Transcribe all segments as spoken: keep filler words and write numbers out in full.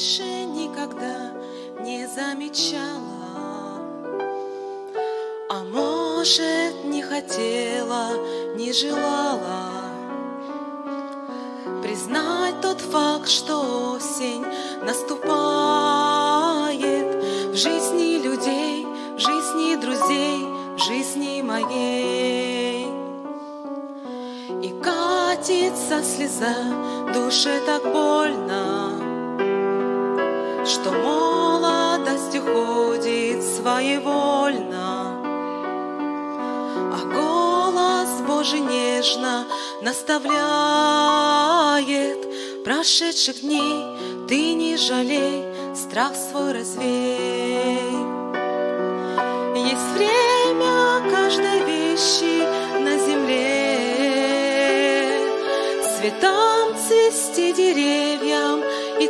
раньше никогда не замечала, а может, не хотела, не желала признать тот факт, что осень наступает в жизни людей, в жизни друзей, в жизни моей. И катится слеза, душе так больно, что молодость уходит своевольно, а голос Божий нежно наставляет: прошедших дней ты не жалей, страх свой развей. Есть время каждой вещи на земле, цветам цвести, деревьям и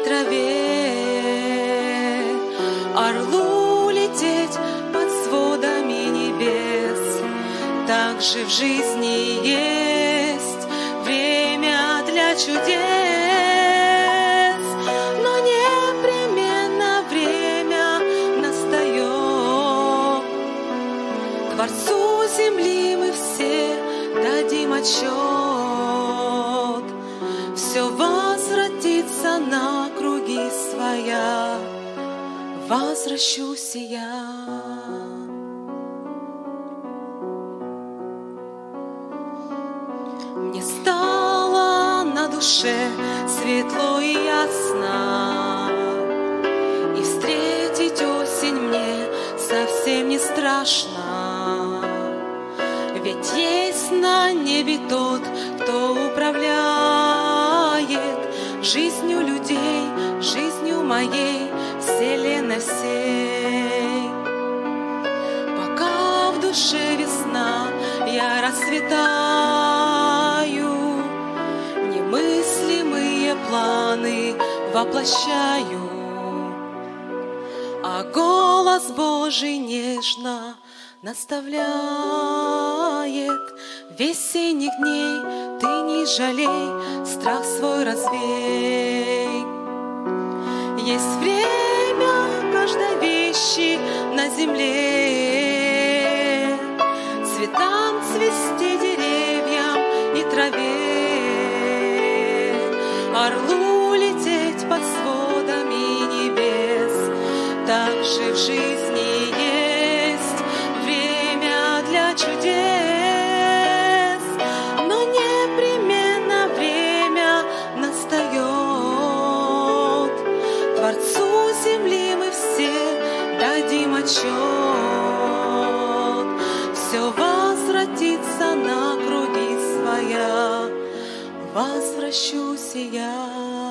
траве, орлу лететь под сводами небес. Так же в жизни есть время для чудес, но непременно время настает. Творцу земли мы все дадим отчет, все возвратится на круги своя, возвращусь я. Мне стало на душе светло и ясно, и встретить осень мне совсем не страшно. Ведь есть на небе тот, кто управляет жизнью людей, жизнью моей, вселенной всей. Пока в душе весна, я расцветаю, немыслимые планы воплощаю, а голос Божий нежно наставляет: весенних дней ты не жалей, страх свой развей. Есть время каждой вещи на земле, цветам цвести, деревьям и траве, орлу лететь под сводами небес. Так же в жизни есть время для чудес, но непременно время настает. Творцу земли мы все дадим отчет, все возвратится на круги своя, возвращусь я.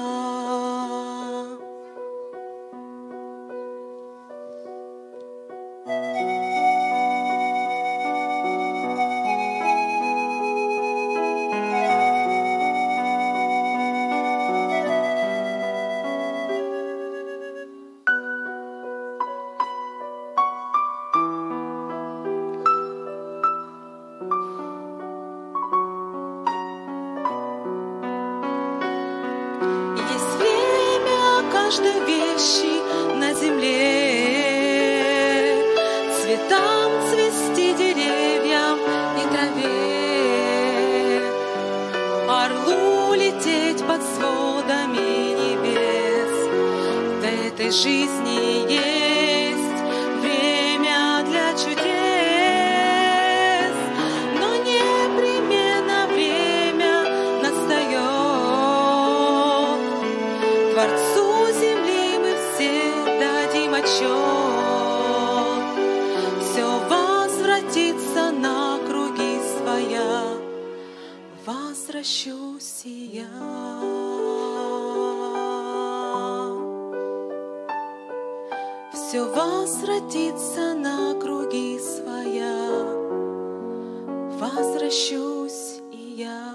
Каждой вещи на земле, цветам цвести, деревьям и траве, орлу лететь под сводами небес. В этой жизни есть время для чудес, но непременно время настает. Творцу земли мы все дадим отчет, все возвратится на круги своя, возвращусь я. Все возвратится на круги своя, возвращусь и я.